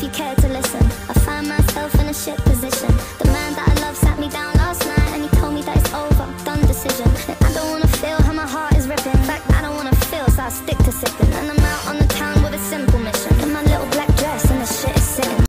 cared to listen. I find myself in a shit position. The man that I love sat me down last night and he told me that it's over, done decision. And I don't wanna feel how my heart is ripping. In fact, I don't wanna feel, so I stick to sipping.